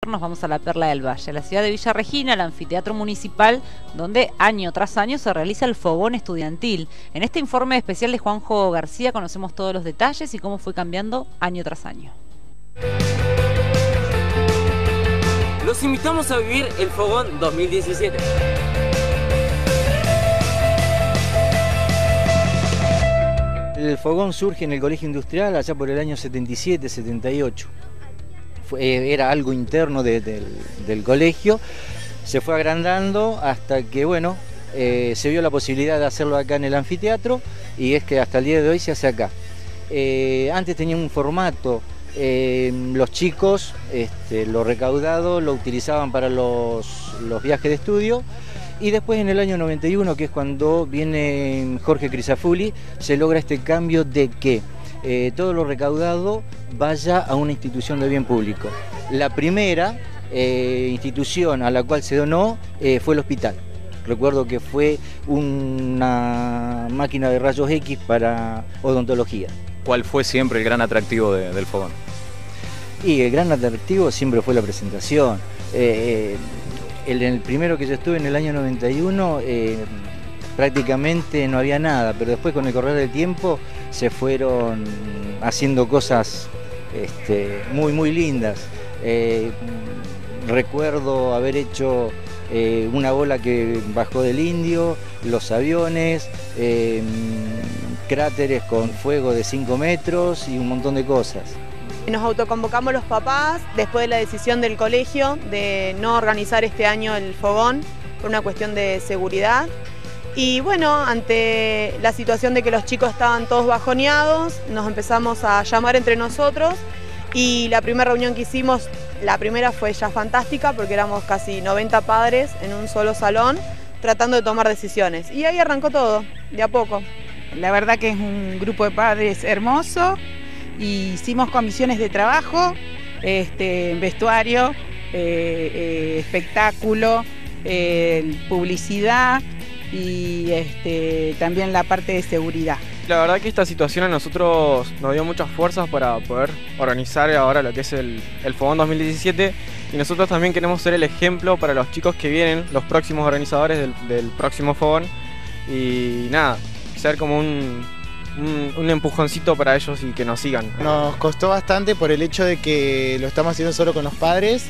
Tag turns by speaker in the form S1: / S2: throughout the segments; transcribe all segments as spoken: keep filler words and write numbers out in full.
S1: Nos vamos a la Perla del Valle, a la ciudad de Villa Regina, al anfiteatro municipal, donde año tras año se realiza el fogón estudiantil. En este informe especial de Juanjo García conocemos todos los detalles y cómo fue cambiando año tras año.
S2: Los invitamos a vivir el Fogón dos mil diecisiete.
S3: El fogón surge en el Colegio Industrial allá por el año setenta y siete, setenta y ocho. Fue, era algo interno de, de, del colegio, se fue agrandando hasta que, bueno, eh, se vio la posibilidad de hacerlo acá en el anfiteatro y es que hasta el día de hoy se hace acá. Eh, antes tenía un formato, eh, los chicos, este, lo recaudado lo utilizaban para los, los viajes de estudio. Y después en el año noventa y uno, que es cuando viene Jorge Crisafulli, se logra este cambio de que eh, todo lo recaudado vaya a una institución de bien público. La primera eh, institución a la cual se donó eh, fue el hospital. Recuerdo que fue una máquina de rayos X para odontología.
S4: ¿Cuál fue siempre el gran atractivo de, del fogón?
S3: Y el gran atractivo siempre fue la presentación. Eh, El, el primero que yo estuve en el año noventa y uno eh, prácticamente no había nada, pero después con el correr del tiempo se fueron haciendo cosas este, muy muy lindas. Eh, recuerdo haber hecho eh, una bola que bajó del Indio, los aviones, eh, cráteres con fuego de cinco metros y un montón de cosas.
S5: Nos autoconvocamos los papás después de la decisión del colegio de no organizar este año el fogón por una cuestión de seguridad. Y bueno, ante la situación de que los chicos estaban todos bajoneados, nos empezamos a llamar entre nosotros y la primera reunión que hicimos, la primera fue ya fantástica porque éramos casi noventa padres en un solo salón tratando de tomar decisiones. Y ahí arrancó todo, de a poco.
S6: La verdad que es un grupo de padres hermoso. Y hicimos comisiones de trabajo, este, vestuario, eh, eh, espectáculo, eh, publicidad y este, también la parte de seguridad.
S7: La verdad que esta situación a nosotros nos dio muchas fuerzas para poder organizar ahora lo que es el, el Fogón dos mil diecisiete y nosotros también queremos ser el ejemplo para los chicos que vienen, los próximos organizadores del, del próximo Fogón y nada, ser como un... Un, un empujoncito para ellos y que nos sigan.
S8: Nos costó bastante por el hecho de que lo estamos haciendo solo con los padres.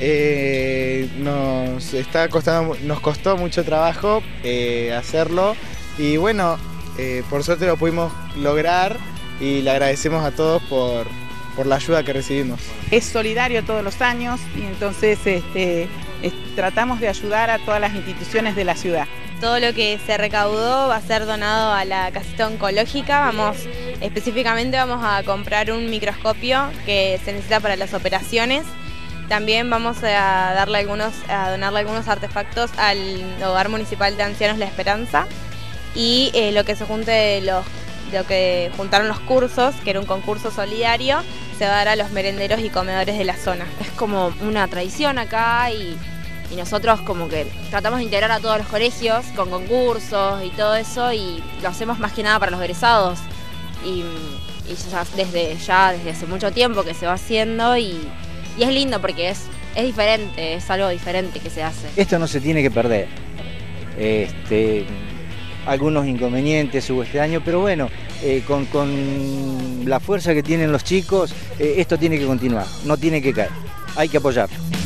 S8: Eh, nos, está costando, nos costó mucho trabajo eh, hacerlo y bueno, eh, por suerte lo pudimos lograr y le agradecemos a todos por, por la ayuda que recibimos.
S6: Es solidario todos los años y entonces este, es, tratamos de ayudar a todas las instituciones de la ciudad.
S9: Todo lo que se recaudó va a ser donado a la casita oncológica. Vamos, específicamente vamos a comprar un microscopio que se necesita para las operaciones. También vamos a darle algunos, a donarle algunos artefactos al Hogar Municipal de Ancianos La Esperanza. Y eh, lo que se junte de los, lo que juntaron los cursos, que era un concurso solidario, se va a dar a los merenderos y comedores de la zona.
S10: Es como una tradición acá y... Y nosotros como que tratamos de integrar a todos los colegios con concursos y todo eso y lo hacemos más que nada para los egresados. Y, y ya desde ya desde hace mucho tiempo que se va haciendo y, y es lindo porque es, es diferente, es algo diferente que se hace.
S3: Esto no se tiene que perder. Este, algunos inconvenientes hubo este año, pero bueno, eh, con, con la fuerza que tienen los chicos, eh, esto tiene que continuar, no tiene que caer. Hay que apoyar.